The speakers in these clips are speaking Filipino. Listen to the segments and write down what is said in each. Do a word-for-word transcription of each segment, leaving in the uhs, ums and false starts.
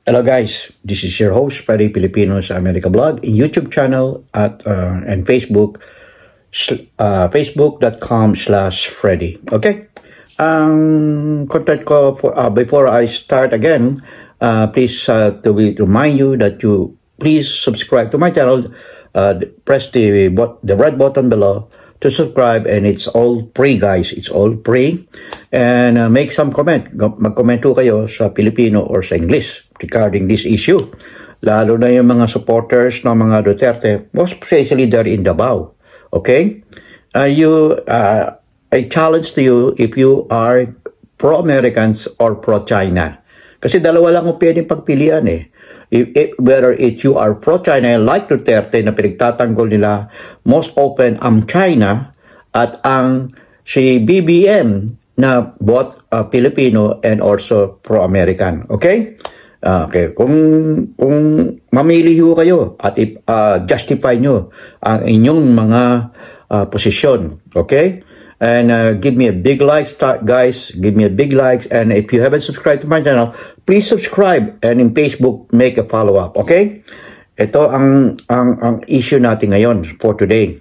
Hello guys, this is your host, Freddy Filipino sa America Blog, in YouTube channel at uh, and Facebook, uh, facebook.com slash Freddy. Okay? Ang um, content ko, for, uh, before I start again, uh, please uh, to remind you that you please subscribe to my channel, uh, press the, the red button below to subscribe, and it's all free guys, it's all free. And uh, make some comment, mag-comment po kayo sa Filipino or sa English regarding this issue. Lalo na yung mga supporters ng mga Duterte, most especially there in Davao. Okay? Uh, you, uh, I challenge to you if you are pro-Americans or pro-China. Kasi dalawa lang ang pwedeng pagpilian eh. If, if, whether it you are pro-China like Duterte na pinagtatanggol nila, most often ang China at ang si B B M na both uh, Filipino and also pro-American. Okay? Uh, okay. Kung, kung mamili ho kayo at uh, justify nyo ang inyong mga uh, posisyon. Okay? And uh, give me a big like, start, guys. Give me a big like. And if you haven't subscribed to my channel, please subscribe. And in Facebook, make a follow-up. Okay? Ito ang, ang, ang issue natin ngayon for today.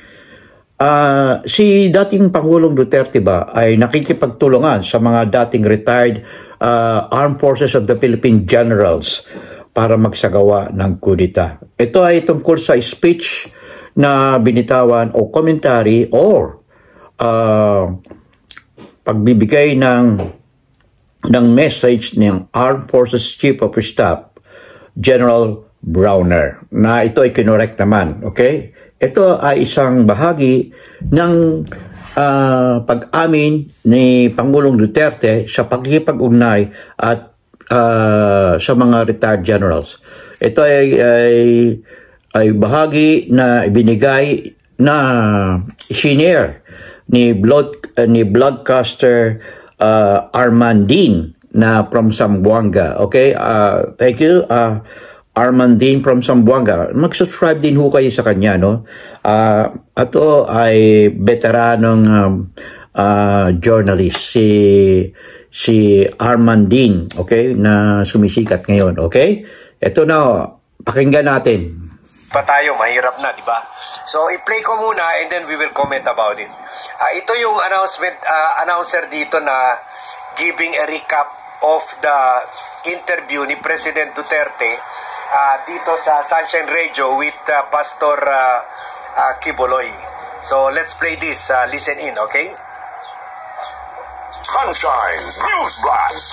Uh, si dating Pangulong Duterte ba ay nakikipagtulungan sa mga dating retired uh, Armed Forces of the Philippine Generals para magsagawa ng kudita. Ito ay tungkol sa speech na binitawan o commentary or uh, pagbibigay ng ng message ng Armed Forces Chief of Staff General Browner na ito ay kinorek naman. Okay? Ito ay isang bahagi ng uh, pag-amin ni Pangulong Duterte sa pagkikipag-ugnay at uh, sa mga retired generals. Ito ay, ay, ay bahagi na ibinigay na senior ni, blood, uh, ni broadcaster uh, Armandin na from Zamboanga. Okay? Uh, thank you. Uh, Armandin from Zamboanga. Mag-subscribe din ho kayo sa kanya, no? Uh, ito ay veteranong um, uh, journalist, si, si Armandin, okay? Na sumisikat ngayon, okay? Ito na, pakinggan natin. Pa tayo, mahirap na, di ba? So, i-play ko muna and then we will comment about it. Uh, ito yung announcement, uh, announcer dito na giving a recap of the interview ni President Duterte uh, dito sa Sunshine Radio with uh, Pastor uh, uh, Quiboloy. So let's play this, uh, listen in, okay? Sunshine News Blast.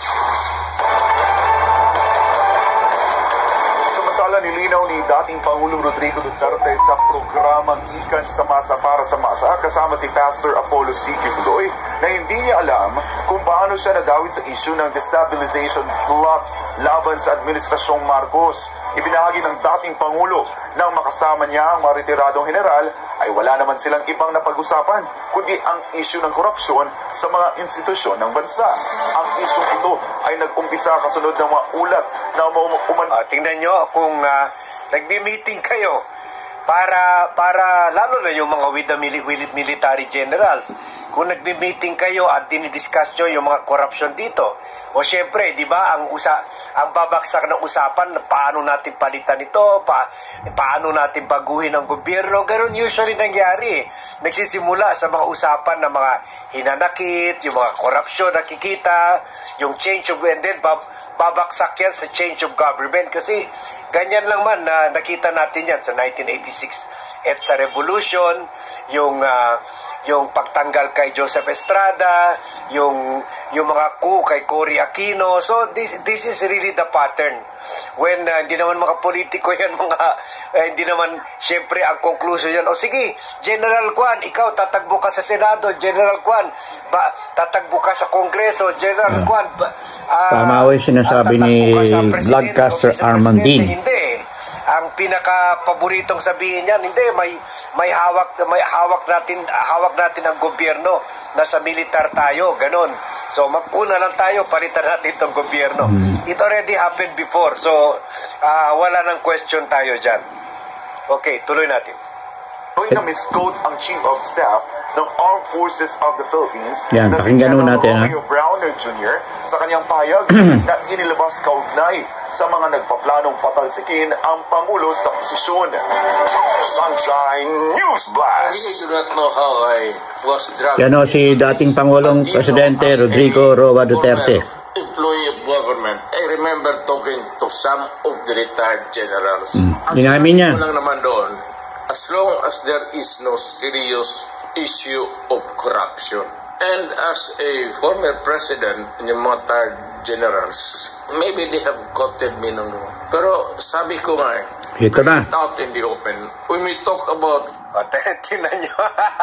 Samantala, nilinaw ni dating Pangulong Rodrigo Duterte sa programang Ikan sa Masa para sa Masa kasama si Pastor Apollo C. Quiboloy na hindi niya alam kung paano siya nadawit sa issue ng destabilization plot laban sa Administrasyong Marcos. Ibinahagi ng dating Pangulo nang makasama niya ang mga retiradong general ay wala naman silang ibang napag-usapan kundi ang issue ng korupsyon sa mga institusyon ng bansa. Ang issue ito ay nag-umpisa kasunod ng mga ulat na uman... Uh, tingnan nyo kung uh, nagbi-meeting kayo para para lalo na yung mga with the military generals. Kung nagbi-meeting kayo at dinidiscuss nyo yung mga corruption dito, o syempre, di ba, ang usa ang babaksak ng usapan na paano natin palitan ito, pa, paano natin baguhin ang gobyerno, ganun usually nangyari. Nagsisimula sa mga usapan ng mga hinanakit, yung mga corruption nakikita, yung change of, and then bab, babaksak yan sa change of government. Kasi ganyan lang man na nakita natin yan sa nineteen eighty-six at sa revolution, yung uh, yung pagtanggal kay Joseph Estrada, yung yung mga coup kay Cory Aquino. So this this is really the pattern. When uh, hindi naman mga politiko yan, mga uh, hindi naman syempre ang conclusion yan. O sige, General Kwan, ikaw tatagbo ka sa Senado, General Kwan, ba, tatagbo ka sa Kongreso, General yeah. Kwan. Uh, Tama yung sinasabi ni broadcaster Armandin. Hindi. Ang pinaka-paboritong sabihin niyan, hindi, may may hawak may hawak natin hawak natin ang gobyerno, nasa militar tayo, ganun. So magkuna lang tayo, palitan natin itong gobyerno. Mm. It already happened before. So uh, wala nang question tayo diyan. Okay, tuloy natin. Noy na misquote ang Chief of Staff ng Armed Forces of the Philippines Yan, na si pakinggan General natin, Romeo Browner Junior sa kanyang payag na inilabas kaugnay sa mga nagpaplanong patalsikin ang Pangulo sa posisyon. Sunshine News Blast! I do not know how I was drugged. Yan o, si dating Pangulong Presidente Rodrigo Roa Duterte. Employee of government. I remember talking to some of the retired generals. Hmm. Ang Inamin niya. sabi ko lang naman doon, as long as there is no serious issue of corruption. And as a former president, yung mga retired generals, maybe they have quoted me nung pero sabi ko nga eh, Ito na. out in the open, when we talk about O, tinan nyo.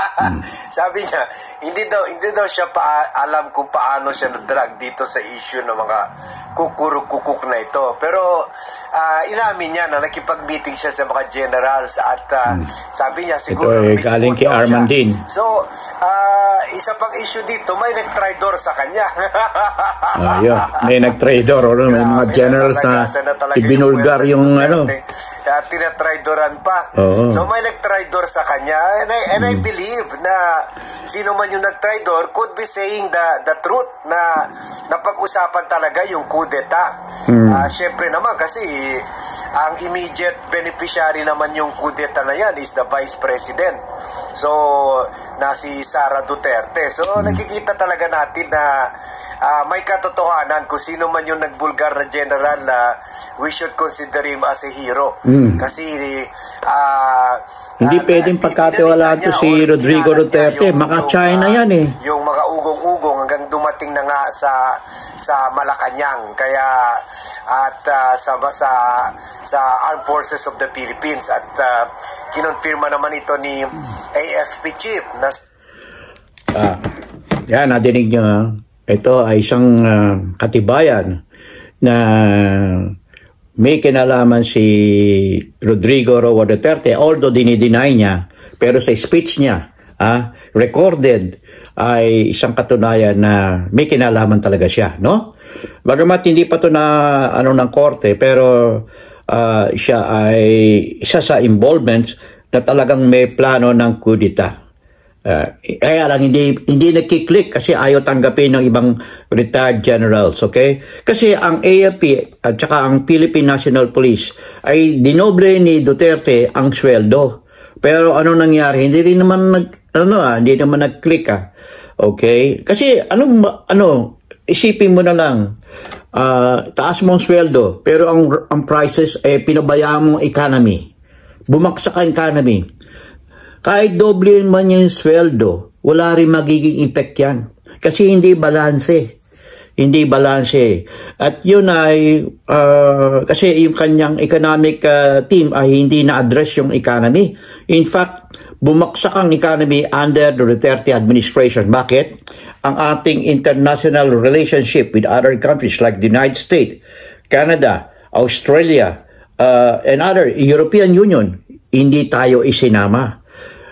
Sabi niya, hindi daw, hindi daw siya pa alam kung paano siya na-drag dito sa issue ng mga kukuruk-kukuk na ito. Pero uh, inamin niya na nakipag-meeting siya sa mga generals at uh, hmm. sabi niya siguro ito ay galing kay Arman din. So, uh, isa pang issue dito, may nag-tridor sa kanya. Ah, yun. May nag-trador or may mga generals na ibinulgar yung, yung ano. Uh, tinatridoran pa. Oo. So, may nag-tridor sa kanya and I, and I believe na sino man yung nag-tridor could be saying the the truth na napag-usapan talaga yung coup d'etat. Mm. Uh, Siyempre naman kasi ang immediate beneficiary naman yung coup d'etat na yan is the Vice President. So, na si Sara Duterte. So, mm. nakikita talaga natin na uh, may katotohanan kung sino man yung nagbulgar na general na uh, we should consider him as a hero. Mm. Kasi uh, hindi uh, pwedeng pagkatiwalaan to si Rodrigo Duterte. Maka-China yan eh. Yung mga ugong-ugong hanggang dumating na nga sa sa Malacanang. Kaya at uh, sa sa sa Armed Forces of the Philippines at uh, kinonfirma naman ito ni A F P Chief na ah, yan, nadinig nyo. Ito ay isang uh, katibayan na may kinalaman si Rodrigo Roa Duterte, although dinideny niya, pero sa speech niya, ah, recorded, ay isang katunayan na may kinalaman talaga siya, no? Bagamat hindi pa ito na ano ng korte, pero uh, siya ay isa sa involvements na talagang may plano ng coup d'etat. Uh, kaya lang hindi hindi nagki-click kasi ayaw tanggapin ng ibang retired generals, okay? Kasi ang A F P at saka ang Philippine National Police ay dinoble ni Duterte ang sweldo. Pero ano nangyari? Hindi rin naman nag ano ah, hindi naman nag-click ah. Okay? Kasi ano ano isipin mo na lang uh, taas mo ang sweldo pero ang ang prices eh pinabayaan mo ang economy. Bumagsak ang economy. Kahit doble man yung sweldo, wala rin magiging impact yan. Kasi hindi balanse. Hindi balanse. At yun ay, uh, kasi yung kanyang economic uh, team ay hindi na-address yung economy. In fact, bumaksak ang economy under the Duterte administration. Bakit? Ang ating international relationship with other countries like the United States, Canada, Australia, uh, and other European Union, hindi tayo isinama.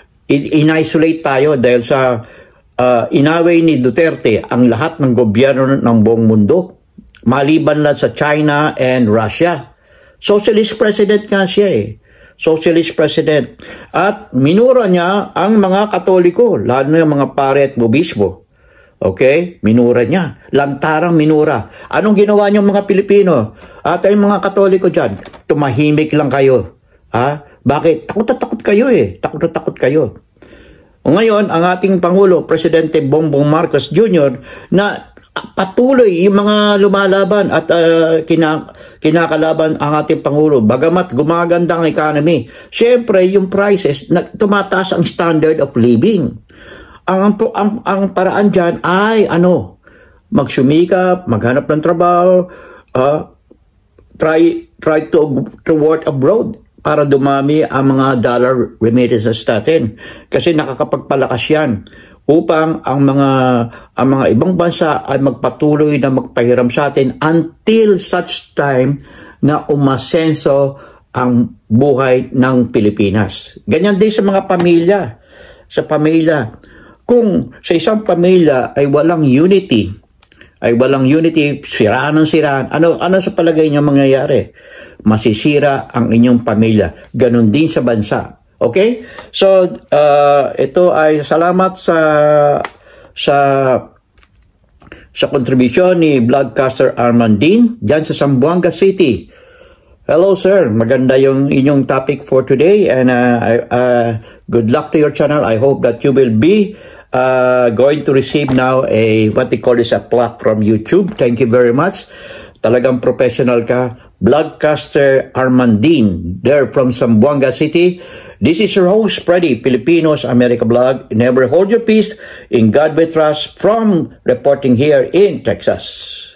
In-isolate tayo dahil sa uh, inaway ni Duterte ang lahat ng gobyerno ng buong mundo, maliban lang sa China and Russia. Socialist president nga siya eh. Socialist president. At minura niya ang mga Katoliko, lalo na yung mga pare at bubispo. Okay? Minura niya. Lantarang minura. Anong ginawa niyo mga Pilipino? At ay mga Katoliko dyan, tumahimik lang kayo. Ha? Bakit? Takot na takot kayo eh. Takot na takot kayo. O ngayon, ang ating Pangulo, Presidente Bongbong Marcos Junior, na patuloy yung mga lumalaban at uh, kina, kinakalaban ang ating Pangulo. Bagamat gumaganda ang economy, syempre yung prices, na, tumataas ang standard of living. Ang, ang, ang, ang paraan dyan ay ano, magsumikap, maghanap ng trabaho, uh, try, try to, to work abroad para dumami ang mga dollar remittances natin. Kasi nakakapagpalakas yan upang ang mga ang mga ibang bansa ay magpatuloy na magpahiram sa atin until such time na umasenso ang buhay ng Pilipinas. Ganyan din sa mga pamilya. Sa pamilya. Kung sa isang pamilya ay walang unity, ay walang unity, siraan ng siraan, ano, ano sa palagay niyo mangyayari? Masisira ang inyong pamilya. Ganon din sa bansa. Okay? So, uh, ito ay salamat sa sa sa contribution ni Vlogcaster Armandine dyan sa Zamboanga City. Hello sir, maganda yung inyong topic for today, and uh, uh, good luck to your channel. I hope that you will be uh, going to receive now a what they call is a plaque from YouTube. Thank you very much. Talagang professional ka. Vlogcaster Armandine there from Zamboanga City. This is your host, Freddy, Filipinos America Blog. Never hold your peace. In God we trust, from reporting here in Texas.